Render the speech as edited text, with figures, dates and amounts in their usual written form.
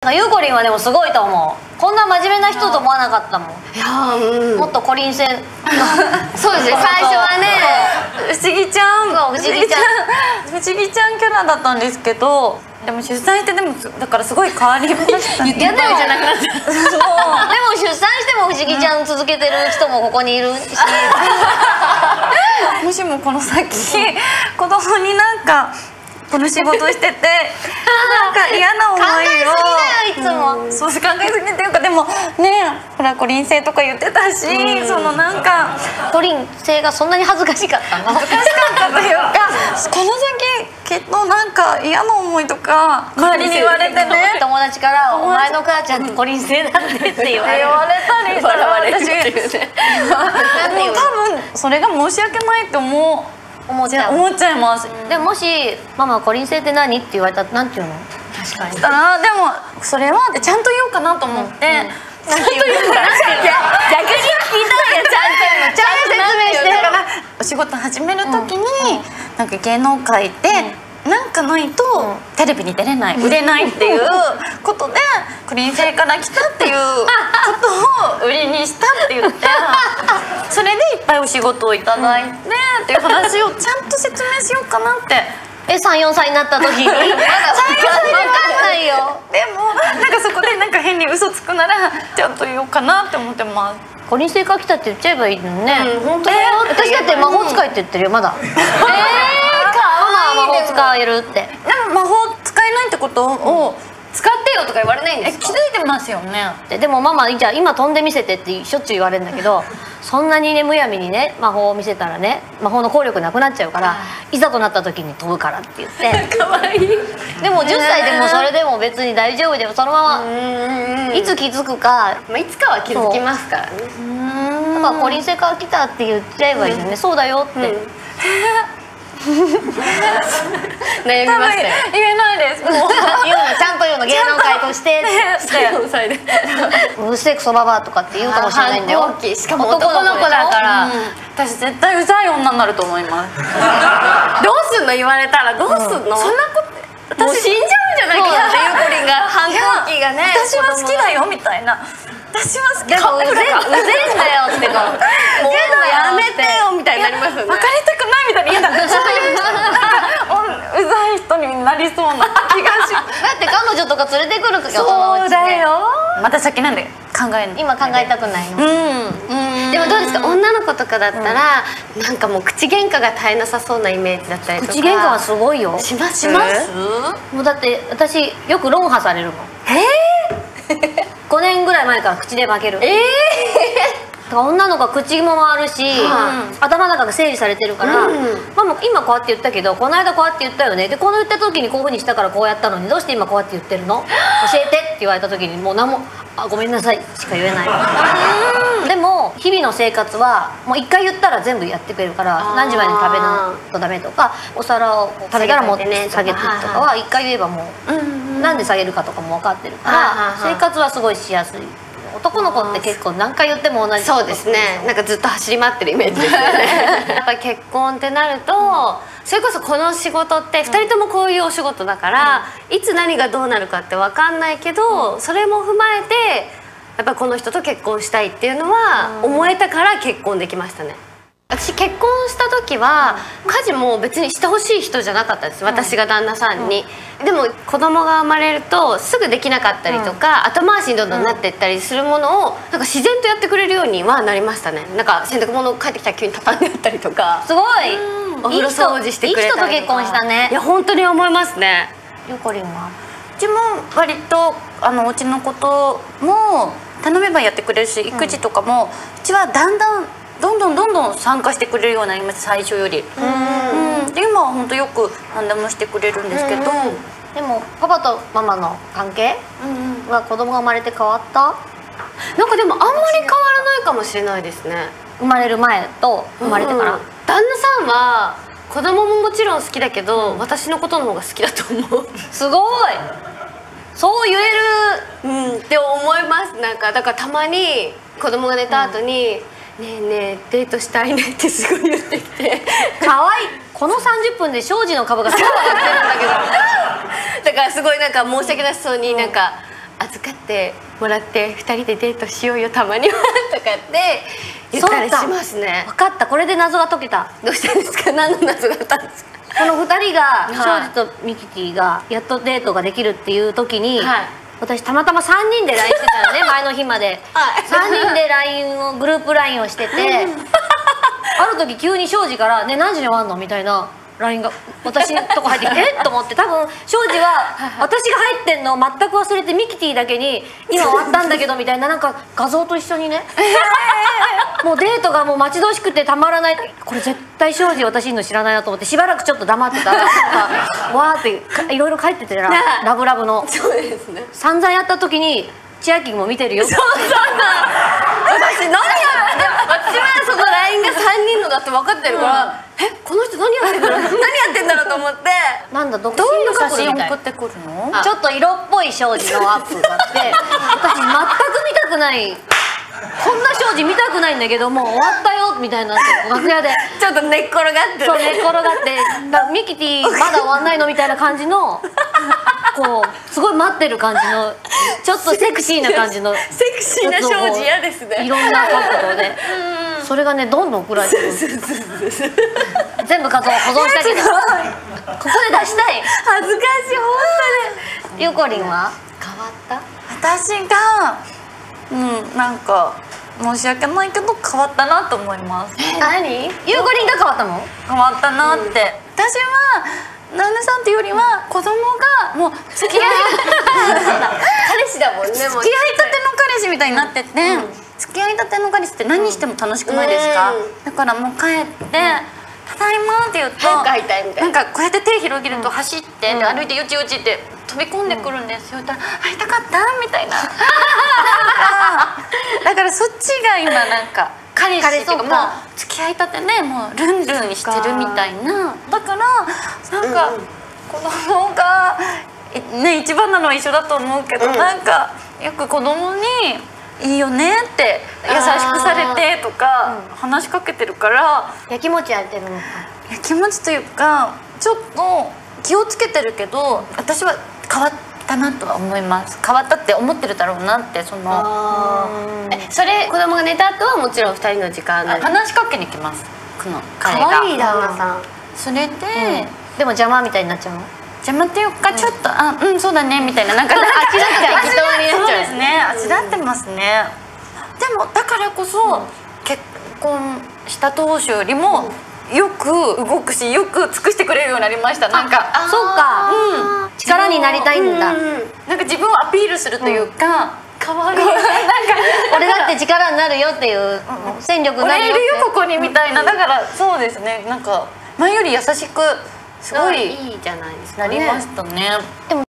ゆうこりんはでもすごいと思う。こんな真面目な人と思わなかったもん。いやもっとコリン性。 そうですね、最初はね不思議ちゃんキャラだったんですけど、でも出産してでもだからすごい変わりましたね。 言ってないじゃなくなっちゃう。でも出産しても不思議ちゃん続けてる人もここにいるし。 もしもこの先子供になんかこの仕事しててなんか嫌な思いを考えすぎだよいつも。 そう考えすぎっていうか、でもねほらコリン性とか言ってたし、そのなんかコリン性がそんなに恥ずかしかったの？ 恥ずかしかったというか、この先きっとなんか嫌な思いとか周りに言われてね、 友達から「お前の母ちゃんってコリン性だって」って言われたりしたら私なんて言うの？ 多分それが申し訳ないって思っちゃいます。 でももし「ママコリン性って何？」って言われたらなんて言うの？確かに。 でもそれはちゃんと言おうかなと思って。 ちゃんと言うの？逆に聞いたんや。ちゃんと説明して。 だからお仕事始める時になんか芸能界でなんかないとテレビに出れない売れないっていうことでコリン性から来たっていうことを売りにしたって言って、それでいっぱいお仕事をいただいてっていう話をちゃんと説明しようかなって。 3、4歳になった時にまだ分かんないよ。 でもなんかそこでなんか変に嘘つくならちゃんと言おうかなって思ってます。 コリン性から来たって言っちゃえばいいのね。 本当だよ。 私だって魔法使いって言ってるよまだ。ママは魔法使えるって。 でも魔法使えないってことを使ってよとか言われないんですか？ 気づいてますよね。 でもママじゃあ今飛んでみせてってしょっちゅう言われるんだけど、そんなにねむやみにね魔法を見せたらね魔法の効力なくなっちゃうから、いざとなった時に飛ぶからって言って。 かわいい。 でも10歳でもそれでも別に大丈夫でもそのままいつ気づくか、 いつかは気づきますからね。 だからコリン性から来たって言っちゃえばいいよね。そうだよって。 悩みましたよ。 言えないです。もう言うのちゃんと言うの芸能界として 4歳でうるせえクソババアとかって言うかもしれないんだよ。 しかも男の子だから。 私絶対うざい女になると思います。 どうすんの？言われたらどうすんの？そんなこともう死んじゃうんじゃないかなってゆうこりんが反抗期がね。 私は好きだよみたいな。私は好き。 でもうぜえんだよってか。 もうやめてよみたいになりますよね。 別れたくないみたいに言うんだ。そういううざい人になりそうな気がし。 だって彼女とか連れてくる時はそうだよ。 また先なんで考える。 今考えたくないの。 でもどうですか、女の子とかだったらなんかもう口喧嘩が絶えなさそうなイメージだったりとか。 口喧嘩はすごいよ。 します？ もうだって私よく論破されるもん。5年ぐらい前から口で負ける。だから女の子は口も回るし、頭の中が整理されてるから「ママ今こうやって言ったけどこの間こうやって言ったよね」でこの言った時にこういうふうにしたからこうやったのにどうして今こうやって言ってるの教えてって言われた時にもう何も「あごめんなさい」しか言えない。でも日々の生活はもう1回言ったら全部やってくれるから何時までに食べないとダメとかお皿を食べたらもう下げてとかは1回言えばもうなんで下げるかとかも分かってるから生活はすごいしやすい。男の子って結構何回言っても同じ。 そうですね。なんかずっと走り回ってるイメージですよね。やっぱり結婚ってなると、それこそこの仕事って2人ともこういうお仕事だから、いつ何がどうなるかって分かんないけど、それも踏まえてやっぱりこの人と結婚したいっていうのは思えたから結婚できましたね。私結婚した時は家事も別にしてほしい人じゃなかったです、私が旦那さんに。でも子供が生まれるとすぐできなかったりとか、後回しにどんどんなっていったりするものをなんか自然とやってくれるようにはなりましたね。なんか洗濯物帰ってきたら急に畳んであったりとか、 すごいお風呂掃除してくれたりとか。 いい人と結婚したね。 いや本当に思いますね。 ゆこりんはうちも割とお家のことも頼めばやってくれるし、育児とかもうちはだんだんどんどん参加してくれるようになります、最初より。で今は本当よく何でもしてくれるんですけど。 でもパパとママの関係は子供が生まれて変わった？ なんかでもあんまり変わらないかもしれないですね。 生まれる前と生まれてから。 旦那さんは子供ももちろん好きだけど、私のことの方が好きだと思う。 すごいそう言える。 って思います。なんかだからたまに子供が寝た後に「ねえねえデートしたいね」ってすごい言ってきてかわいい。この30分で庄司の株がすごい上がってるんだけどだからすごいなんか申し訳なさそうになんか「 預かってもらって2人でデートしようよたまにはとかって言ったりしますね。 分かった、これで謎が解けた。 どうしたんですか？何の謎があったんですか？ この2人が庄司とミキティがやっとデートができるっていう時に、私たまたま3人で LINE してたのね前の日まで、3人で LINE をグループ LINE をしててある時急に庄司から「ね何時に終わんの?」みたいな LINE が私のとこ入ってきて「えっ?」と思って、多分庄司は私が入ってんのを全く忘れてミキティだけに「今終わったんだけど」みたいな、なんか画像と一緒にねもうデートがもう待ち遠しくてたまらない。これ絶対庄司私の知らないなと思ってしばらくちょっと黙ってたら、なんかわーっていろいろ書いててラブラブの。 そうですね。 散々やった時に千秋も見てるよ。 そう私何や私はその LINE が3人のだって分かってるから、この人何やってんだろう何やってんだろうと思って、 なんだ独身どういうのカップ写ルみたい真送ってくるの？ ちょっと色っぽい庄司のアップがあって私全く見たくない、こんな庄司見たくないんだけどもう終わったよみたいな楽屋でちょっと寝っ転がってね、 そう寝っ転がってミキティまだ終わんないのみたいな感じのこうすごい待ってる感じのちょっとセクシーな感じのセクシーな庄司嫌ですね。 いろんな角度でそれがねどんどん送られてくる。全部画像保存したけどここで出したい。 恥ずかしい本当に。 ゆうこりんは変わった？ 私がなんか申し訳ないけど変わったなと思います。 何？ ゆうこりんが変わったの？ 変わったなって、私は旦那さんっていうよりは子供がもう付き合い彼氏だもんね。 付き合いたての彼氏みたいになってて、付き合いたての彼氏って何しても楽しくないですか？だからもう帰って「ただいま」って言うと早く会いたいみたいな。 なんかこうやって手広げると走ってで歩いてよちよちって飛び込んでくるんですよ。だから「会いたかった」みたいなだからそっちが今なんか彼氏っていうかもう付き合いたてねもうルンルンしてるみたいな。だからなんか子供がね一番なのは一緒だと思うけど、なんかよく子供に「いいよね」って優しくされてとか話しかけてるからやきもち焼いてるのか。 気持ちというかちょっと気をつけてるけど私は変わったなとは思います。変わったって思ってるだろうなって。それ子供が寝た後はもちろん2人の時間で話しかけに来ます。この彼可が愛い旦那さん。 それで、 でも邪魔みたいになっちゃうの？ 邪魔っていうかちょっとそうだねみたいななんかあちだって適当にそうですねあちだってますね。でもだからこそ結婚した当初よりもよく動くしよく尽くしてくれるようになりました。なんかそうか、力になりたいんだ。 なんか自分をアピールするというか、 可愛い。 俺だって力になるよっていう戦力になるよって。 俺いるよここにみたいな。だからそうですね、なんか前より優しくすごいいいじゃないですかね。 なりましたね。 でも